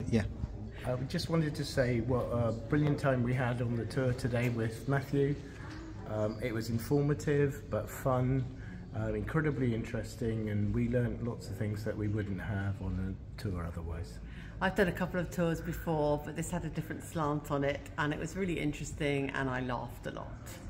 yeah. I just wanted to say what a brilliant time we had on the tour today with Matthew. It was informative but fun, incredibly interesting, and we learnt lots of things that we wouldn't have on a tour otherwise. I've done a couple of tours before, but this had a different slant on it, and it was really interesting, and I laughed a lot.